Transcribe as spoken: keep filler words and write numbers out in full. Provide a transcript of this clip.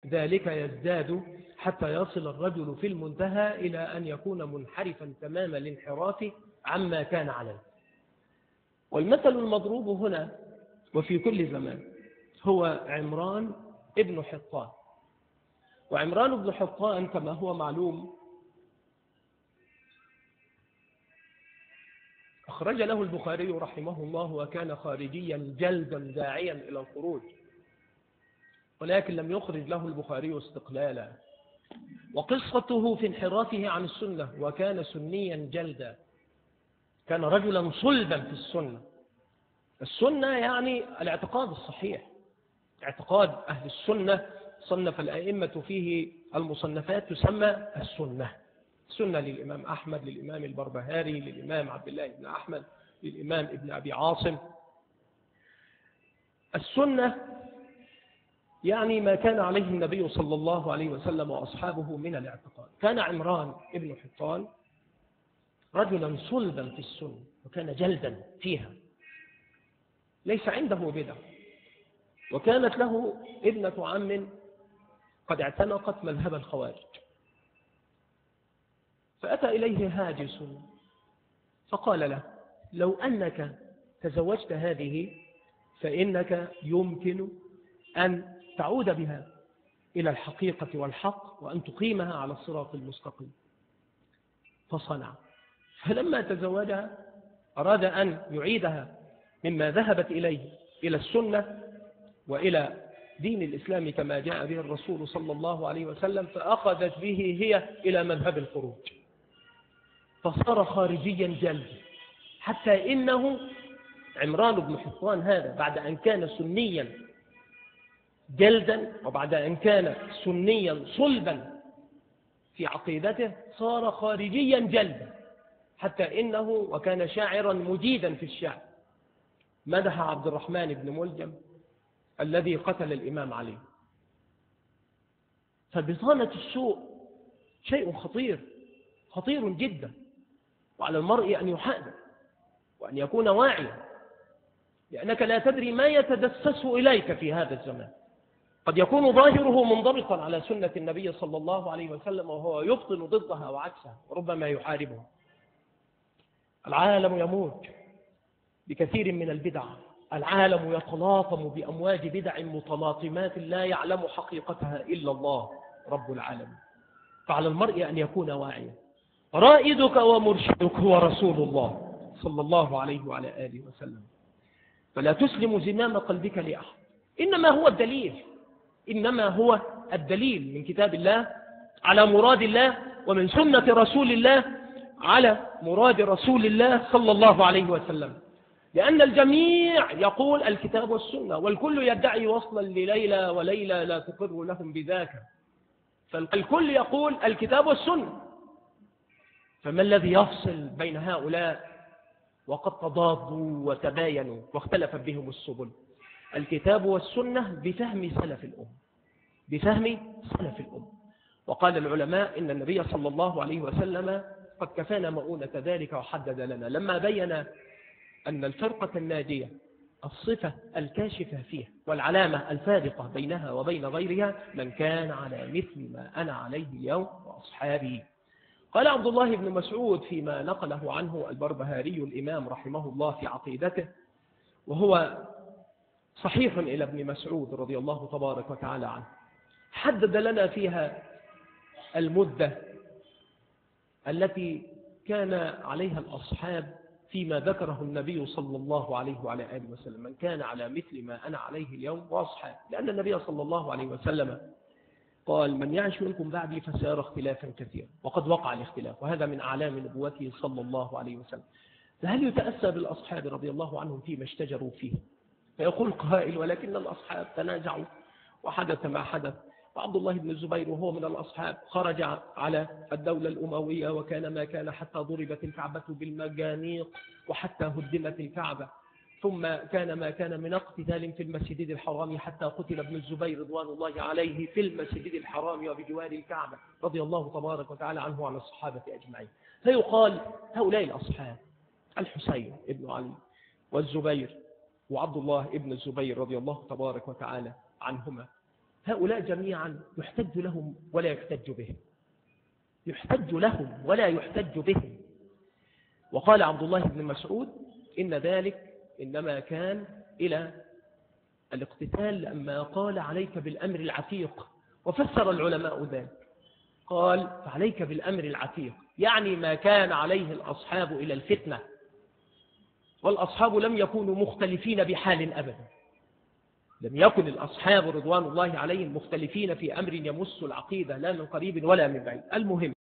ذلك يزداد حتى يصل الرجل في المنتهى إلى أن يكون منحرفا تمام الانحراف عما كان عليه. والمثل المضروب هنا وفي كل زمان هو عمران ابن حطان. وعمران بن حطان كما هو معلوم أخرج له البخاري رحمه الله، وكان خارجيا جلدا داعيا إلى الخروج، ولكن لم يخرج له البخاري استقلالا. وقصته في انحرافه عن السنة، وكان سنيا جلدا، كان رجلا صلبا في السنة. السنة يعني الاعتقاد الصحيح، اعتقاد أهل السنة. صنف الأئمة فيه المصنفات تسمى السنة. السنة للإمام أحمد، للإمام البربهاري، للإمام عبد الله بن أحمد، للإمام ابن أبي عاصم. السنة يعني ما كان عليه النبي صلى الله عليه وسلم وأصحابه من الاعتقاد. كان عمران ابن حطان رجلا صلبا في السنة، وكان جلدا فيها، ليس عنده بدع. وكانت له ابنة عم قد اعتنقت مذهب الخوارج، فأتى إليه هاجس فقال له: لو أنك تزوجت هذه فإنك يمكن أن تعود بها إلى الحقيقة والحق، وأن تقيمها على الصراط المستقيم. فصنع. فلما تزوجها أراد أن يعيدها مما ذهبت إليه إلى السنة وإلى دين الإسلام كما جاء به الرسول صلى الله عليه وسلم، فأخذت به هي إلى مذهب الخروج، فصار خارجيا جلد. حتى إنه عمران بن حطان هذا بعد أن كان سنيا جلدا، وبعد أن كان سنيا صلبا في عقيدته، صار خارجيا جلدا. حتى إنه وكان شاعرا مجيدا في الشعر، مدح عبد الرحمن بن ملجم الذي قتل الإمام علي. فبطانة السوء شيء خطير خطير جدا، وعلى المرء أن يحاذر وأن يكون واعيا، لأنك لا تدري ما يتدسس إليك في هذا الزمان. قد يكون ظاهره منضبطا على سنة النبي صلى الله عليه وسلم، وهو يبطل ضدها وعكسها، وربما يحاربها. العالم يموت بكثير من البدع، العالم يتلاطم بأمواج بدع متلاطمات لا يعلم حقيقتها إلا الله رب العالمين. فعلى المرء أن يكون واعيا. رائدك ومرشدك هو رسول الله صلى الله عليه وعلى آله وسلم، فلا تسلم زمام قلبك لأحد. إنما هو الدليل إنما هو الدليل من كتاب الله على مراد الله، ومن سنة رسول الله على مراد رسول الله صلى الله عليه وسلم. لأن الجميع يقول الكتاب والسنة، والكل يدعي وصلا لليلى، وليلى لا تقر لهم بذاك. فالكل يقول الكتاب والسنة، فما الذي يفصل بين هؤلاء وقد تضادوا وتباينوا واختلفت بهم السبل؟ الكتاب والسنة بفهم سلف الأمة، بفهم سلف الأمة. وقال العلماء إن النبي صلى الله عليه وسلم قد كفانا مؤونة ذلك وحدد لنا لما بين أن الفرقة الناجية الصفة الكاشفة فيها والعلامة الفارقة بينها وبين غيرها من كان على مثل ما أنا عليه اليوم وأصحابي. قال عبد الله بن مسعود فيما نقله عنه البربهاري الإمام رحمه الله في عقيدته، وهو صحيح إلى ابن مسعود رضي الله تبارك وتعالى عنه، حدد لنا فيها المدة التي كان عليها الأصحاب فيما ذكره النبي صلى الله عليه وعلى آله وسلم، من كان على مثل ما أنا عليه اليوم وأصحاب. لأن النبي صلى الله عليه وسلم قال: من يعش منكم بعدي فسيرى اختلافا كثيرا، وقد وقع الاختلاف، وهذا من أعلام نبوته صلى الله عليه وسلم. فهل يتأسى بالأصحاب رضي الله عنهم فيما اشتجروا فيه؟ فيقول قائل: ولكن الأصحاب تنازعوا وحدث ما حدث. وعبد الله بن الزبير وهو من الأصحاب خرج على الدولة الأموية، وكان ما كان حتى ضربت الكعبة بالمجانيق وحتى هدمت الكعبة، ثم كان ما كان من اقتتال في المسجد الحرام حتى قتل ابن الزبير رضوان الله عليه في المسجد الحرام وبجوار الكعبة رضي الله تبارك وتعالى عنه وعن الصحابة أجمعين. فيقال هؤلاء الأصحاب الحسين ابن علي والزبير وعبد الله ابن الزبير رضي الله تبارك وتعالى عنهما، هؤلاء جميعا يحتج لهم ولا يحتج بهم، يحتج لهم ولا يحتج بهم. وقال عبد الله بن مسعود إن ذلك إنما كان إلى الاقتتال لما قال عليك بالأمر العتيق، وفسر العلماء ذلك، قال فعليك بالأمر العتيق يعني ما كان عليه الأصحاب إلى الفتنة، والأصحاب لم يكونوا مختلفين بحال أبدا، لم يكن الأصحاب رضوان الله عليهم مختلفين في أمر يمس العقيدة لا من قريب ولا من بعيد. المهم